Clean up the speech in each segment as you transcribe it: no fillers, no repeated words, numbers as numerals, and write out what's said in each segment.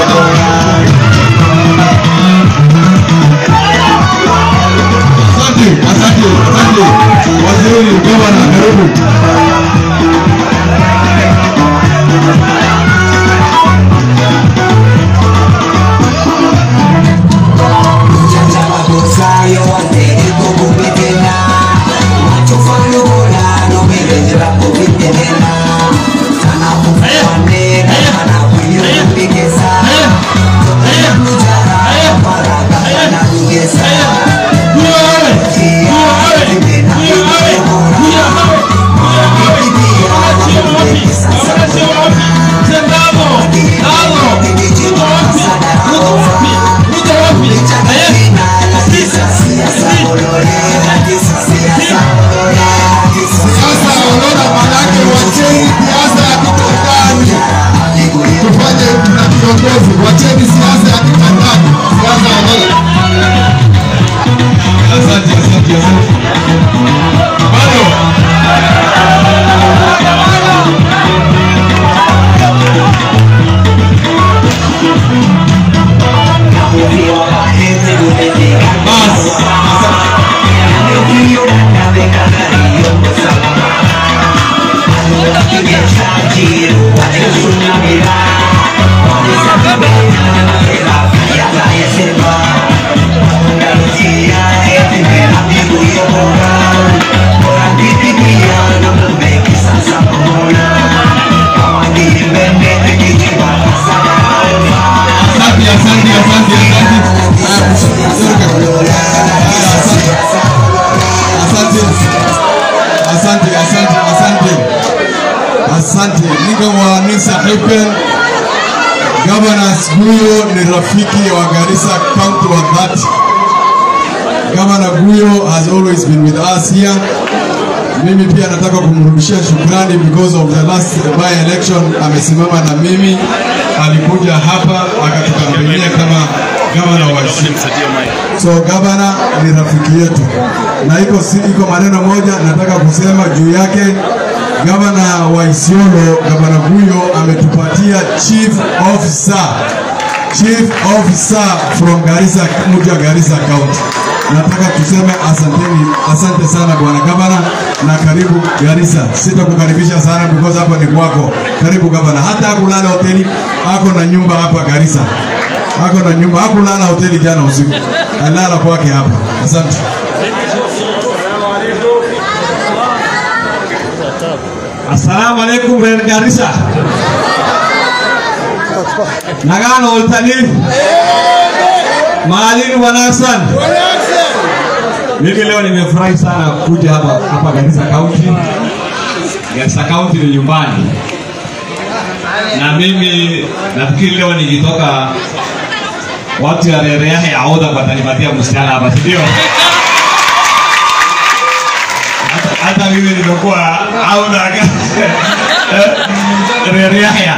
Waziri Gvn karibu. Wacheni siasa ya kitandani, siasa ya nini? Asante. Bado. Asante. Niko wa Nisa Hypen. Gvn Guyo ni rafiki wa Garissa County wa dhati. Gvn Guyo has always been with us here. Mimi pia nataka kumrudishia shukrani because of the last by-election amesimama na mimi. Alikuja hapa akatukampenia kama Gvn wa Isiolo. So Gvn ni rafiki yetu. Na iko maneno moja nataka kusema juu yake. Gvn wa Isiolo, Gvn Guyo ametupatia chief officer from Garissa, Muja Garissa County. Nataka tuseme asante sana bwana Gvn na karibu Garissa. Sitakukaribisha sana because hapa ni kwako. Karibu Gvn. Hata hakulala hoteli, ako na nyumba hapa Garissa. Ako na nyumba, hakulala hoteli jana usiku. Alala kwake hapa. Asante. Assalamu alaikum Garissa. Nagano ultani. Malin wanasan. Mimi leo nimefurahi sana kuja hapa Garissa County. Garissa County ni nyumbani. Na mimi nafikiri leo nikitoka watu ya rerea ya oda watanipatia msichana hapa, ndio? Hata mimi nimekuwa auna rerea.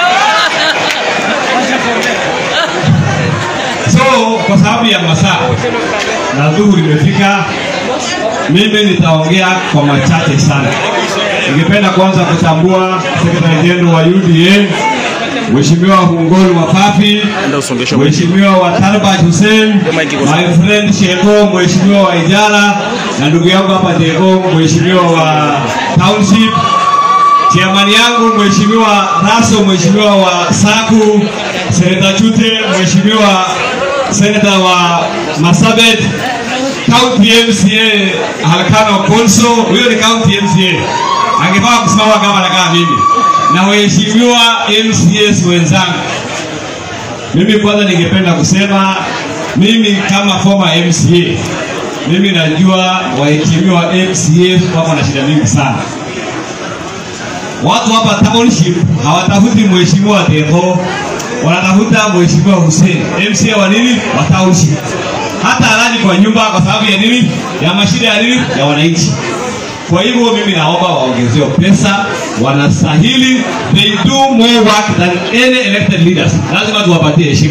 So kwa sababu ya masaa na dhuhuri imefika, mimi nitaongea kwa machache sana. Ningependa kwanza kutambua Secretary General wa UDA, Mheshimiwa Hungol Mafafi, Mheshimiwa wa Tarbaj Hussein, my friend Sheko, Mheshimiwa wa Ijara, na ndugu yangu hapa Tego, Mheshimiwa wa Township, chairman yangu Mheshimiwa Raso, Mheshimiwa wa Saku, Senator Chute, Mheshimiwa Senator wa Masabet, County MCA Halkano Konso, huyo ni County MCA. Angefaa kusimama kama kama mimi. Na waheshimiwa MCS wenzangu. Mimi kwanza ningependa kusema mimi kama former MCA, mimi najua waheshimiwa MCS wako na shida nyingi sana. Watu hapa township hawatafuti mheshimiwa Tego, wanatafuta mheshimiwa Hussein. MCA wa nini? Wa township. Hata alani kwa nyumba kwa sababu ya nini? Ya mashida ya nini? Ya wananchi. Kwa hivyo mimi naomba waongezewe pesa, wanastahili. They do more work than any elected leaders. Lazima tuwapatie heshima.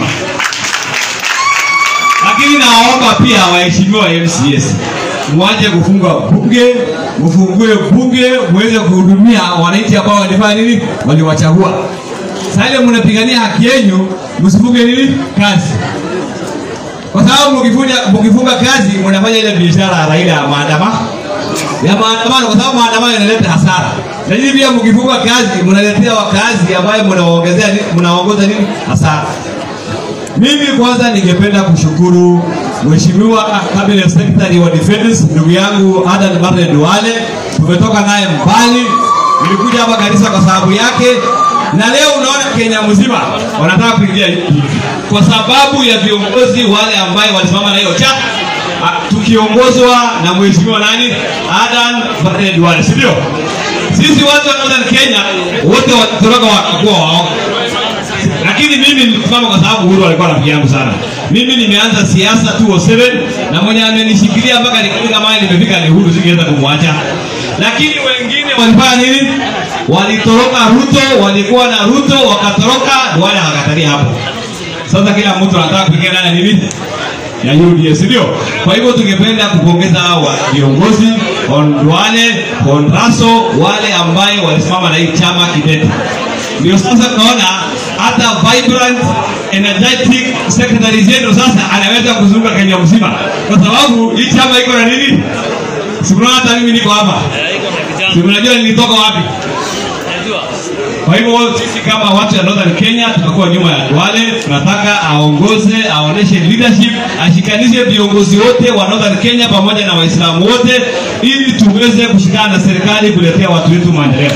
Lakini naomba pia waheshimiwa MCS, mwache kufunga bunge, mfungue bunge, muweze kuhudumia wananchi ambao walifanya nini? Waliwachagua. Sasa mnapigania haki yenu, msifunge nini? Kazi. Kwa sababu mkifunga kazi mnafanya ile biashara ya Raila ya maandamano. Kwa sababu maandamano yanaleta hasara. Lakini pia mkifunga kazi mnaletea wakazi ambayo mnaongoza nini? Hasara. Mimi kwanza ningependa kushukuru Mheshimiwa Cabinet Secretary wa Defense ndugu yangu Adan Barre Duale. Tumetoka naye mbali. Nilikuja hapa Garissa kwa sababu yake. Na leo unaona Kenya mzima wanataka kuingia hiki kwa sababu ya viongozi wale ambao walisimama na hiyo chama tukiongozwa na Mheshimiwa nani? Adan Barre Duale, si ndio? Sisi watu wa Northern Kenya wote watoroka wakakuwa wao. Lakini mimi nilisimama kwa sababu Uhuru alikuwa rafiki yangu sana. Mimi nimeanza siasa 2007 na mwenye amenishikilia mpaka nikafika mahali nimefika ni Uhuru, singeweza kumwacha. Lakini wengine walifanya nini? Walitoroka Ruto, walikuwa na Ruto wakatoroka, wale wakatalia hapo. Sasa kila mtu anataka kuingia ndani nini? Ya UDA, ndio. Kwa hivyo tungependa kupongeza viongozi Duale, Raso, wale ambao walisimama na hii chama kidete. Ndio sasa tunaona hata vibrant energetic secretary zetu sasa anaweza kuzunguka Kenya mzima kwa sababu hii chama iko na nini? Sikuona hata mimi niko hapa. Unajua nilitoka wapi? Kwa hivyo sisi kama watu wa Northern Kenya tutakuwa nyuma ya Duale. Tunataka aongoze, aoneshe leadership, ashikanishe viongozi wote wa Northern Kenya pamoja na Waislamu wote ili tuweze kushikana na serikali kuletea watu wetu maendeleo.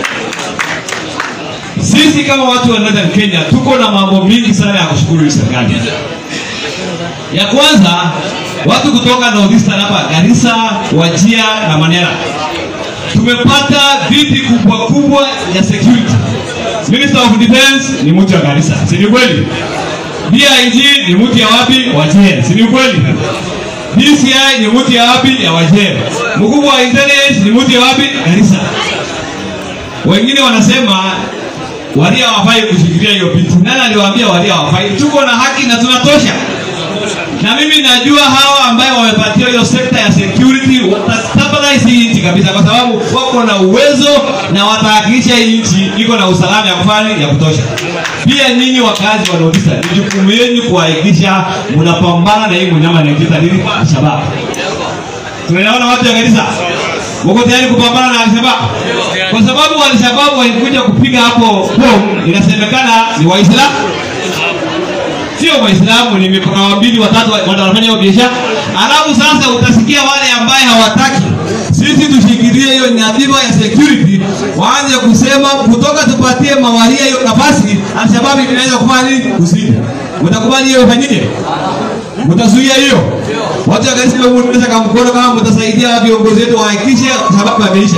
Sisi kama watu wa Northern Kenya tuko na mambo mingi sana ya kushukuru serikali. Ya kwanza, watu kutoka Northeastern hapa Garissa, Wajir na Mandera tumepata viti kubwa kubwa ya security. Minister of Defense ni mtu wa Garissa, si ni kweli? DIG ni mtu ya wapi? Wajir, si ni kweli? DCI ni mtu ya wapi? Ya Wajir. Mkubwa wa intelligence ni mtu ya wapi? Garissa. Wengine wanasema Waria hawafai kushikilia hiyo viti. Nani aliwaambia Waria hawafai? Tuko na haki na tunatosha. Na mimi najua hawa ambao wamepatiwa hiyo sekta ya security watastabilize hii nchi kabisa kwa sababu wako na uwezo na watahakikisha hii nchi iko na usalama ya kufanya ya kutosha. Pia nyinyi wakazi wa Northeastern, ni jukumu yenu kuhakikisha mnapambana na hii mnyama anayejiita nini? Al-Shabaab. Tunaona watu wa Garissa wako tayari kupambana na Al-Shabaab. Kwa sababu Al-Shabaab walikuja kupiga hapo bomu, inasemekana ni Waislamu. Sio Waislamu, ni mipaka wawili watatu wanafanya hiyo biashara. Alafu sasa utasikia wale ambao hawataki sisi tushikilie hiyo nyadhifa ya security waanze kusema kutoka tupatie mawaria hiyo nafasi Al-Shabaab inaweza kufanya nini? Kusidi. Mtakubali hiyo ifanyike? Mtazuia hiyo? Watu wa Garissa wanaweza kama mkono kama mtasaidia viongozi wetu wahakikishe sababu ameisha.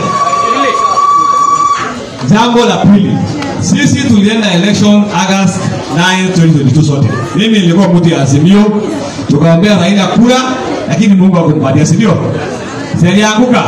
Jambo la pili, sisi tulienda election August 9, 2022 sote. Mimi nilikuwa mtu ya Azimio, tukaombea Raila kura, lakini Mungu hakumpatia, si ndio? Alianguka.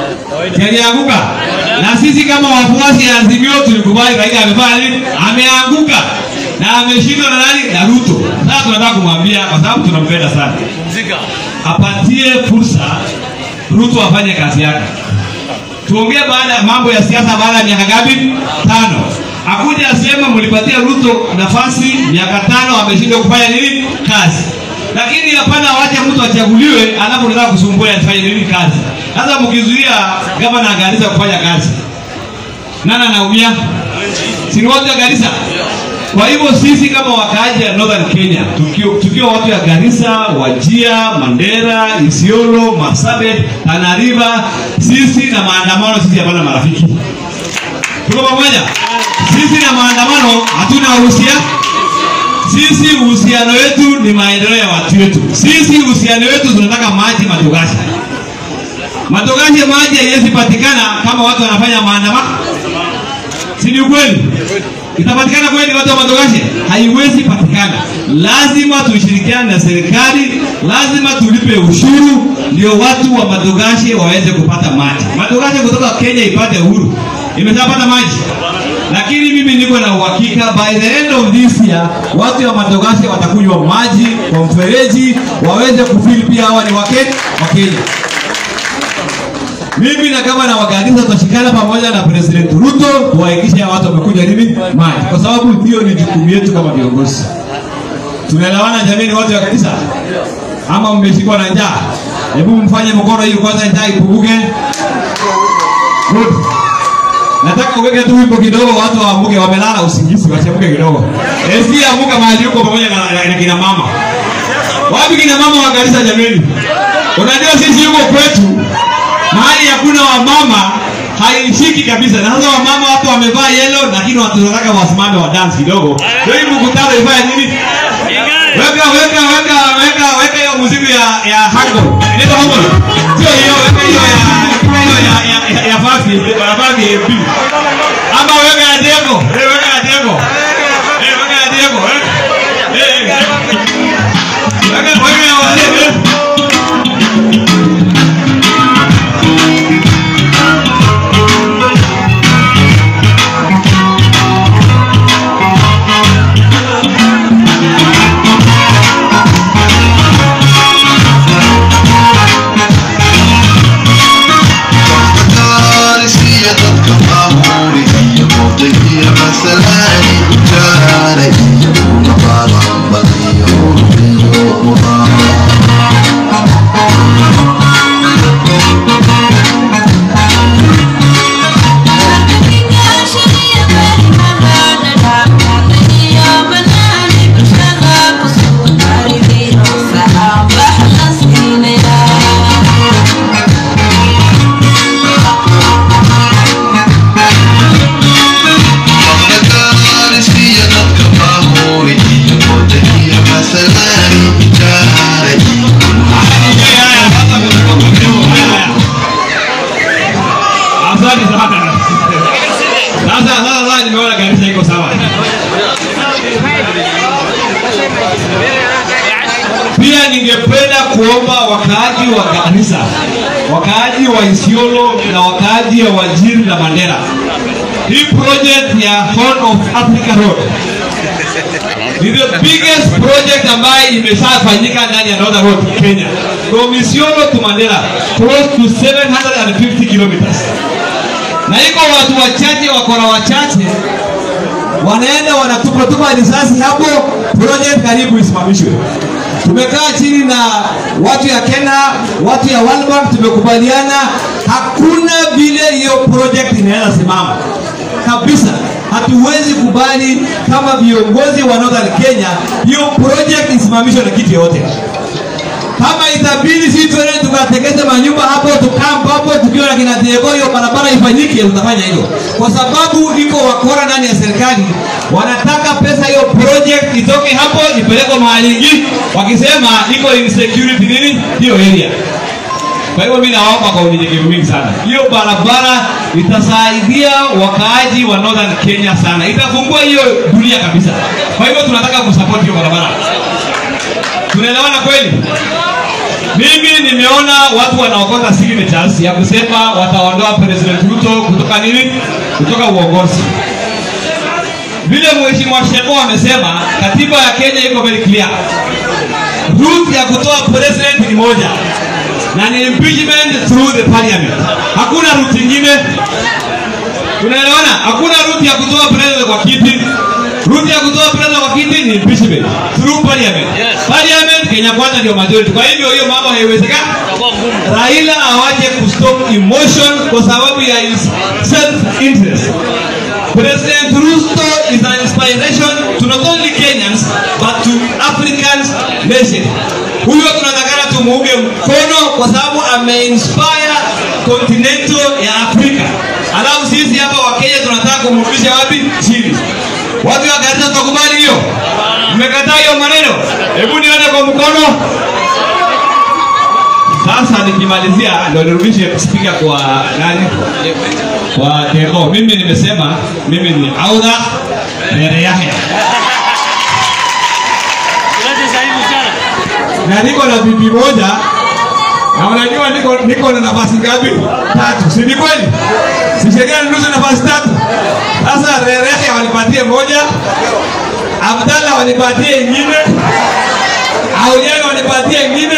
Na sisi kama wafuasi wa Azimio tulikubali Raila amefanya nini? Ameanguka. Na ameshindwa na nani? Na Ruto. Sasa tunataka kumwambia kwa sababu tunampenda sana. Apatie fursa Ruto afanye kazi yake. Tuongee baada ya mambo ya siasa baada ya miaka ngapi? 5. Akuja asema mlipatia Ruto nafasi miaka 5 ameshindwa kufanya nini? Kazi. Lakini hapana waache mtu achaguliwe alafu unataka kusumbua afanye nini kazi. Sasa mkizuia gavana Garissa kufanya kazi. Nani anaumia? Si ni watu wa Garissa. Kwa hivyo sisi kama wakaaji ya Northern Kenya tukiwa watu ya Garissa, Wajir, Mandera, Isiolo, Marsabit, Tana River, sisi na maandamano sisi hapana marafiki. Tuko pamoja? Sisi na maandamano hatuna uhusiano. Sisi uhusiano wetu ni maendeleo ya watu wetu. Sisi uhusiano wetu tunataka maji Matogashi. Matogashi maji haiwezi patikana kama watu wanafanya maandamano. Si ni ukweli? Itapatikana kweli watu wa Matogashi? Haiwezi patikana. Lazima tushirikiane na serikali, lazima tulipe ushuru ndio watu wa Matogashi waweze kupata maji. Matogashi kutoka Kenya ipate uhuru. Imeshapata maji. Lakini mimi niko na uhakika by the end of this year watu wa Matogashi watakunywa maji kwa mfereji waweze kufeel pia hawa ni wa Kenya. Mimi na kama na Garissa tutashikana pamoja na President Ruto kuhakikisha watu wamekuja nini maji, kwa sababu hiyo ni jukumu yetu kama viongozi. Tunaelewana jamani wote wa Garissa? Ama mmeshikwa na njaa? Hebu mfanye mkono hiyo kwanza njaa ipunguke. Good. Nataka uweke tu wimbo kidogo watu waamuke, wamelala usingizi wachamuke kidogo. Si amuka mahali yuko pamoja na kina mama. Wapi kina mama wa Garissa jamani? Unajua sisi yuko kwetu mahali hakuna wamama haishiki kabisa. Na sasa wamama watu wamevaa yellow lakini watu wanataka wasimame wa dance kidogo. Ndio hii mkutano ifanye nini? Weka hiyo muziki ya hango. Inaitwa hango. Sio hiyo, weka hiyo ya fafi, barabara ya MP. Ama weka ya Diego. Weka ya Diego. Weka ya Diego. Weka ya wale. Pia ningependa kuomba wakaaji wa Garissa, wakaaji wa Isiolo na wakaaji wa Wajir na Mandera. Hii project ya Horn of Africa Road ni the biggest project ambayo imeshafanyika ndani ya Northern Road Kenya. From Isiolo to Mandera, close to 750 kilometers. Na iko watu wachache wakora wachache wanaenda wanatupa risasi hapo, project karibu isimamishwe. Tumekaa chini na watu ya Kenya, watu ya World Bank, tumekubaliana hakuna vile hiyo project inaweza simama kabisa. Hatuwezi kubali kama viongozi wa Northern Kenya hiyo project isimamishwe na kitu yote. Kama itabidi sisi tuende tukatekeze manyumba hapo, tukampa hapo tukiwa na kina Diego, hiyo barabara ifanyike, tutafanya hivyo. Kwa sababu iko wakora ndani ya serikali wanataka pesa hiyo project itoke hapo ipelekwe mahali ingine, wakisema iko insecurity nini hiyo area. Kwa hivyo mimi naomba kwa unyenyekevu mingi sana, hiyo barabara itasaidia wakaaji wa Northern Kenya sana, itafungua hiyo dunia kabisa. Kwa hivyo tunataka kusupport hiyo barabara. Tunaelewana kweli? Mimi nimeona watu wanaokota signatures ya kusema wataondoa President Ruto kutoka nini? Kutoka uongozi. Vile mheshimiwa Sheko amesema, katiba ya Kenya iko very clear. Route ya kutoa president ni moja, na ni impeachment through the parliament. Hakuna route nyingine. Tunaelewana? Hakuna route ya kutoa president kwa kiti. Route ya kutoa president kwa kiti ni impeachment through parliament. Yes. Parliament Kenya kwanza ndio majority. Kwa hivyo hiyo mambo haiwezekani. Raila awaje kustop emotion kwa sababu ya self interest. President Ruto is an inspiration to not only Kenyans but to African nation. Huyo tunataka tumuunge mkono kwa sababu ameinspire continental ya Afrika. Alafu sisi hapa wa Kenya tunataka kumrudisha wapi? Chini. Watu wa Garissa tukubali hiyo? Mmekataa hiyo maneno? Hebu nione kwa mkono. Sasa nikimalizia ndio nirudishe speaker kwa nani? Kwa Diego. Mimi nimesema mimi ni Auda maendelea. Na niko na bibi moja. Na unajua niko na nafasi ngapi? 3. Si ni kweli? Si sheria nusu nafasi 3. Sasa Rerehe wanipatie moja, Abdalla wanipatie nyingine, Aujana wanipatie nyingine,